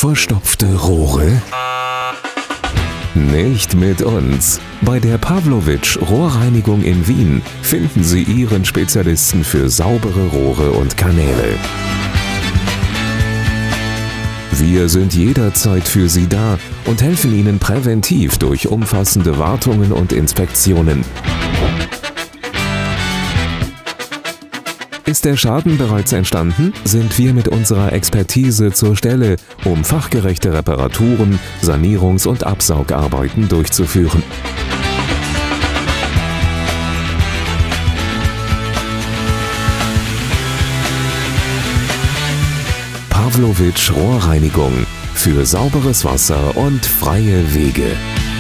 Verstopfte Rohre? Nicht mit uns. Bei der Pawlowitsch Rohrreinigung in Wien finden Sie Ihren Spezialisten für saubere Rohre und Kanäle. Wir sind jederzeit für Sie da und helfen Ihnen präventiv durch umfassende Wartungen und Inspektionen. Ist der Schaden bereits entstanden, sind wir mit unserer Expertise zur Stelle, um fachgerechte Reparaturen, Sanierungs- und Absaugarbeiten durchzuführen. Pawlowitsch Rohrreinigung für sauberes Wasser und freie Wege.